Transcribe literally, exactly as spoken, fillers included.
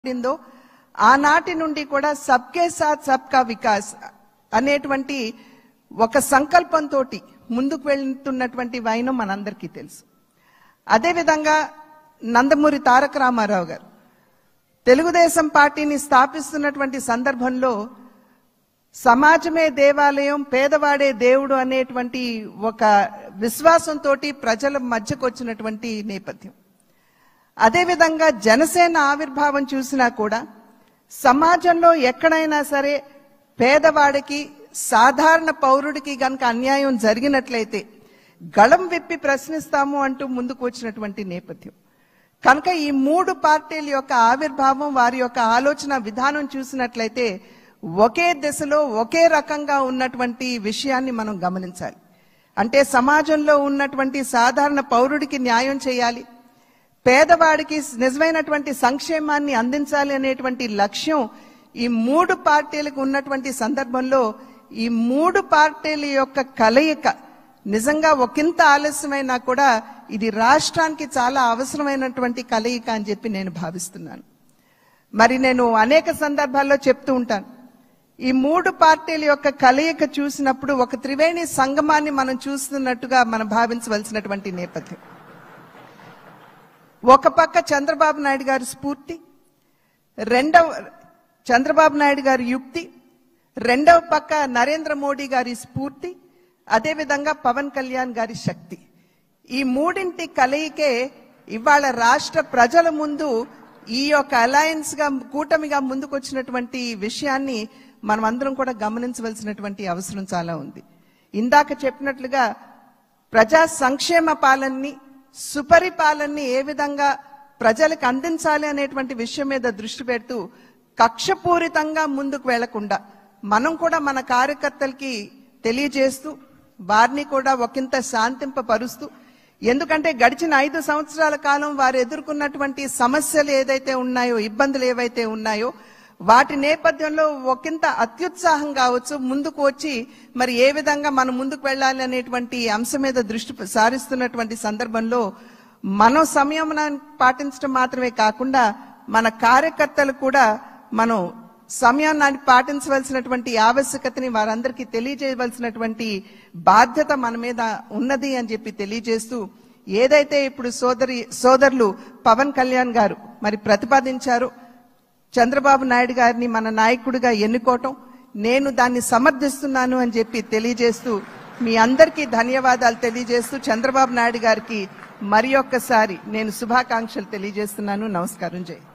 ఉండిందో ఆనాటి నుండి కూడా సబ్కే సాత్ సబ్కా వికాస్ అనేటువంటి ఒక సంకల్పంతో ముందుకు వెళ్తున్నటువంటి వైనం మనందరికీ తెలుసు. అదేవిధంగా నందమూరి తారక రామారావు గారు తెలుగుదేశం పార్టీని స్థాపిస్తున్నటువంటి సందర్భంలో సమాజమే దేవాలయం, పేదవాడే దేవుడు అనేటువంటి ఒక విశ్వాసంతో ప్రజల మధ్యకు వచ్చినటువంటి నేపథ్యం. అదేవిధంగా జనసేన ఆవిర్భావం చూసినా కూడా సమాజంలో ఎక్కడైనా సరే పేదవాడికి, సాధారణ పౌరుడికి గనక అన్యాయం జరిగినట్లయితే గళం విప్పి ప్రశ్నిస్తాము అంటూ ముందుకు వచ్చినటువంటి నేపథ్యం. కనుక ఈ మూడు పార్టీల యొక్క ఆవిర్భావం, వారి యొక్క ఆలోచన విధానం చూసినట్లయితే ఒకే దిశలో ఒకే రకంగా ఉన్నటువంటి విషయాన్ని మనం గమనించాలి. అంటే సమాజంలో ఉన్నటువంటి సాధారణ పౌరుడికి న్యాయం చేయాలి, పేదవాడికి నిజమైనటువంటి సంక్షేమాన్ని అందించాలి అనేటువంటి లక్ష్యం ఈ మూడు పార్టీలకు ఉన్నటువంటి సందర్భంలో ఈ మూడు పార్టీల యొక్క కలయిక నిజంగా ఒకంత ఆలస్యమైనా కూడా ఇది రాష్ట్రానికి చాలా అవసరమైనటువంటి కలయిక అని చెప్పి నేను భావిస్తున్నాను. మరి నేను అనేక సందర్భాల్లో చెప్తూ ఉంటాను, ఈ మూడు పార్టీల యొక్క కలయిక చూసినప్పుడు ఒక త్రివేణి సంగమాన్ని మనం చూస్తున్నట్టుగా మనం భావించవలసినటువంటి నేపథ్యం. ఒక పక్క చంద్రబాబు నాయుడు గారి స్ఫూర్తి, రెండవ చంద్రబాబు నాయుడు గారి యుక్తి, రెండవ పక్క నరేంద్ర మోడీ గారి స్ఫూర్తి, అదేవిధంగా పవన్ కళ్యాణ్ గారి శక్తి. ఈ మూడింటి కలయికే ఇవాళ రాష్ట్ర ప్రజల ముందు ఈ యొక్క అలయన్స్ గా, కూటమిగా ముందుకు వచ్చినటువంటి విషయాన్ని మనం అందరం కూడా గమనించవలసినటువంటి అవసరం చాలా ఉంది. ఇందాక చెప్పినట్లుగా ప్రజా సంక్షేమ పాలనని, సుపరిపాలనని ఏ విధంగా ప్రజలకు అందించాలి అనేటువంటి విషయం మీద దృష్టి పెడుతూ కక్షపూరితంగా ముందుకు వెళ్లకుండా మనం కూడా మన కార్యకర్తలకి తెలియజేస్తూ వారిని కూడా ఒకంత శాంతింపపరుస్తూ, ఎందుకంటే గడిచిన ఐదు సంవత్సరాల కాలం వారు ఎదుర్కొన్నటువంటి సమస్యలు ఏదైతే ఉన్నాయో, ఇబ్బందులు ఏవైతే ఉన్నాయో వాటి నేపథ్యంలో ఒకంత అత్యుత్సాహం కావచ్చు ముందుకు వచ్చి మరి ఏ విధంగా మనం ముందుకు వెళ్ళాలి అనేటువంటి అంశం మీద దృష్టి సారిస్తున్నటువంటి సందర్భంలో మనం సంయమనాన్ని పాటించడం మాత్రమే కాకుండా మన కార్యకర్తలు కూడా మనం సమయాన్ని పాటించవలసినటువంటి ఆవశ్యకతని వారందరికీ తెలియజేయవలసినటువంటి బాధ్యత మన మీద ఉన్నది అని చెప్పి తెలియజేస్తూ, ఏదైతే ఇప్పుడు సోదరి సోదరులు పవన్ కళ్యాణ్ గారు మరి ప్రతిపాదించారో చంద్రబాబు నాయుడు గారిని మన నాయకుడిగా ఎన్నుకోవటం, నేను దాన్ని సమర్థిస్తున్నాను అని చెప్పి తెలియజేస్తూ మీ అందరికీ ధన్యవాదాలు తెలియజేస్తూ చంద్రబాబు నాయుడు గారికి మరి ఒక్కసారి నేను శుభాకాంక్షలు తెలియజేస్తున్నాను. నమస్కారం. జై